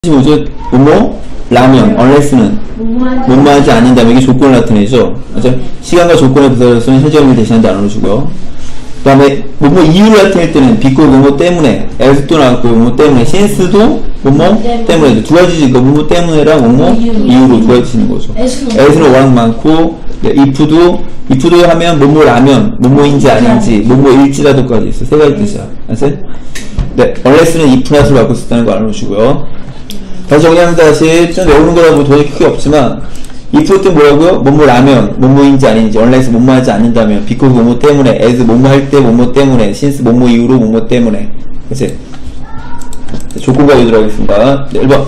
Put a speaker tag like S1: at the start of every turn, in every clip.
S1: 뭐죠? 뭐뭐? 라면, unless는 뭐뭐하지 않는다면 이게 조건을 나타내죠. 맞죠? 시간과 조건의 부사로서는 현재형을 대신하는데 안 오르시고요. 그 다음에 뭐뭐 이유를 나타낼 때는 because 뭐뭐 때문에, as도 나왔고 뭐뭐 때문에, since도 뭐뭐 때문에, 두 가지지. 뭐뭐 때문에랑 뭐뭐 이유로 두 가지 쓰는 거죠. as는 워낙 많고, if도 하면 뭐뭐라면, 뭐뭐인지 아닌지, 뭐뭐일지라도까지 있어. 세 가지 뜻이야. 아세요? 네, unless는 if not을 갖고 있었다는 거 알아놓으시고요. 다시 정리합니다. 다시 좀 외우는 거라고 돈이 크게 없지만 if 때 뭐라고요? 뭐뭐라면, 뭐뭐인지 아닌지, unless 뭐뭐하지 않는다면, because 뭐뭐 때문에, as 뭐뭐할 때 뭐뭐 때문에, since 뭐뭐 이후로 뭐뭐 때문에. 그치? 조건 가져오도록 하겠습니다. 네, 1번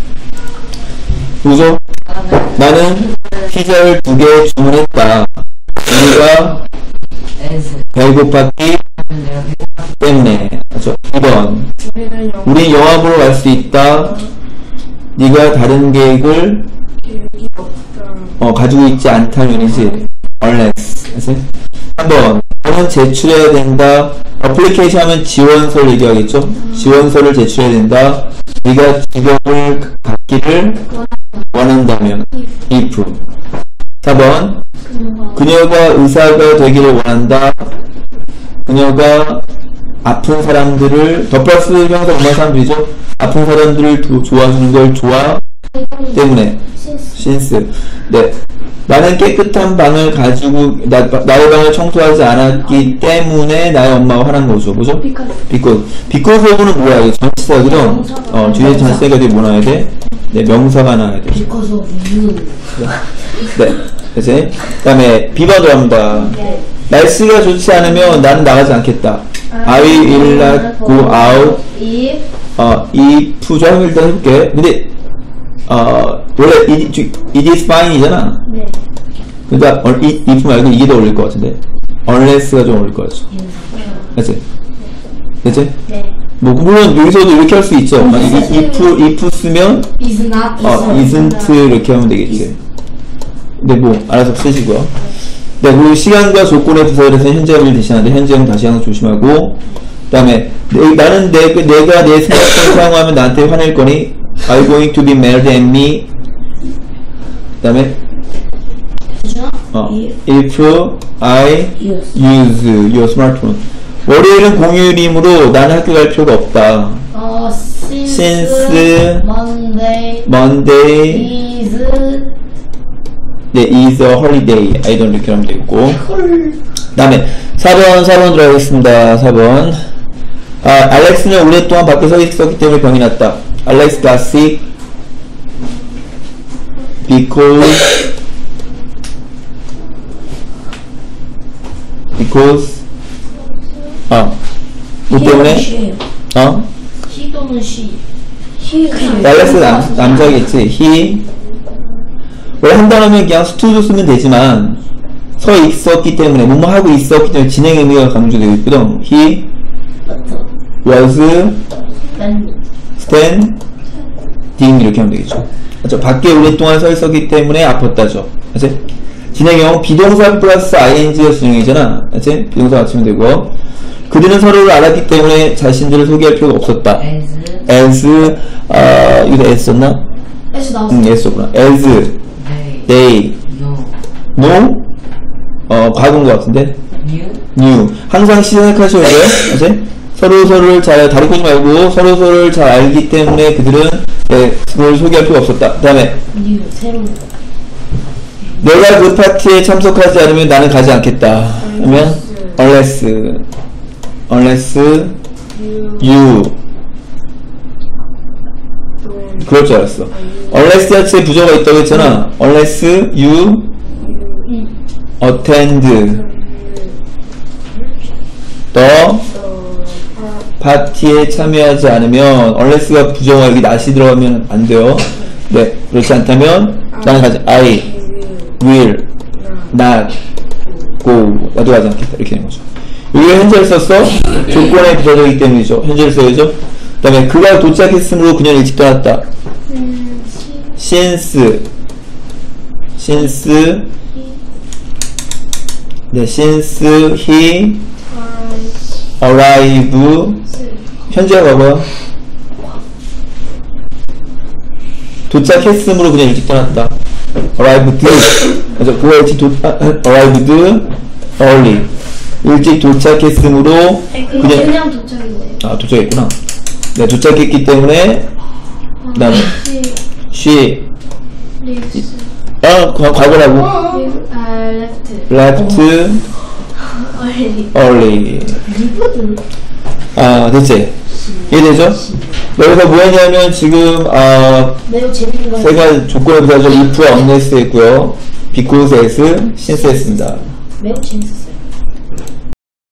S1: 보죠? 나는 피자를 2개 주문했다. 우리가 배고팠기 때문에. 그렇죠? 2번 우린 영화 보러 갈 수 있다. 네가 다른 계획을 가지고 있지 않다면이지. unless. 3번 너는 제출해야 된다. 어플리케이션 하면 지원서를 얘기하겠죠. 지원서를 제출해야 된다. 네가 직업을 갖기를 원한다면 if. 4번 그녀가 의사가 되기를 원한다. 그녀가 아픈 사람들을 더 플러스 형사 얼마나 사람들이죠? 아픈 사람들을 좋아주는 걸 좋아 때문에 since. 네, 나는 깨끗한 방을 가지고 나의 방을 청소하지 않았기 때문에 나의 엄마가 화난 거죠. 뭐죠? because of는 뭐야? 이거 전치사 그죠? 뒤에 전치사가 되게 뭐 나와야 돼? 네, 명사가 나와야 돼.
S2: because of you.
S1: 네, 그치? 그 다음에 B번으로 합니다. 날씨가 좋지 않으면 나는 나가지 않겠다. I will not go out if 저 일단 해볼게. 근데 원래 it is fine이잖아.
S2: 네.
S1: 그러니까 if 말고 이게 더 어울릴 것 같은데 unless가 좀 어울릴 것 같죠. 그치? 그치?
S2: 네.
S1: 뭐 물론 여기서도 이렇게 할 수 있죠. if 쓰면
S2: is not,
S1: isn't 이렇게 하면 되겠지. 근데 뭐 알아서 쓰시고요. 네, 그 시간과 조건의 부사에서 현재형을 대신하는데 현재형 다시 항상 조심하고. 그 다음에 나는 내가 내 스마트폰 사용하면 나한테 화낼 거니? Are you going to be mad at me? 그 다음에 if I use your smartphone. 월요일은 공휴일이므로 나는 학교 갈 필요가 없다. Since Monday is a holiday. I don't 이렇게 하면 되겠고. 그 다음에 4번 들어가겠습니다. 4번 알렉스는 오랫동안 밖에 서 있었기 때문에 병이 났다. Alex got sick because 뭐 때문에?
S2: 시 또는 시.
S1: 알렉스 남자겠지. he 원래 한 단어면 그냥 stood 쓰면 되지만 서 있었기 때문에 뭐뭐 하고 있었기 때문에 진행 의미가 강조되고 있거든. he was standing 이렇게 하면 되겠죠. 그렇죠? 밖에 오랫동안 서 있었기 때문에 아팠다죠. 그렇지? 진행형 비동사 플러스 ing가 진행이잖아. 그렇지? 비동사 맞추면 되고. 그들은 서로를 알았기 때문에 자신들을 소개할 필요가 없었다. as 이거 as 썼나?
S2: S 나왔어.
S1: S구나. as they know 과거인 것 같은데 knew. 항상 시작하셔야 돼요. 그렇지? 서로를 잘 다루지 말고 서로를 잘 알기 때문에 그들은 서로를 소개할 필요가 없었다. 그 다음에
S2: 새로운
S1: 내가 그 파티에 참석하지 않으면 나는 가지 않겠다. 그러면 unless you 그럴 줄 알았어. unless 자체에 부정가 있다고 했잖아. unless you attend the 파티에 참여하지 않으면 unless가 부정어 여기 not이 들어가면 안 돼요. 네, 그렇지 않다면 나는 가지. I will not go. 나도 가지 않겠다. 이렇게 되는 거죠. 여기가 현재를 썼어. 조건에 부사적이기 때문이죠. 현재를 써야죠. 그 다음에 그가 도착했으므로 그녀는 일찍 떠났다. since he arrived. 현재가 봐봐. 도착했음으로 그냥 일찍 떠났다. arrived. 그래서 arrived early. 일찍 도착했음으로
S2: 그냥 도착이네요.
S1: 아, 도착했구나. 네, 도착했기 때문에 그다음에 she 과거라고 left early. 아, 됐지? 이해되죠? 여기서 뭐 했냐면 지금
S2: 매우 재밌는 거.
S1: 세 가지 조건의 부사절 if, unless 했고요. because, as, since 했습니다.
S2: 매우 재밌었어요.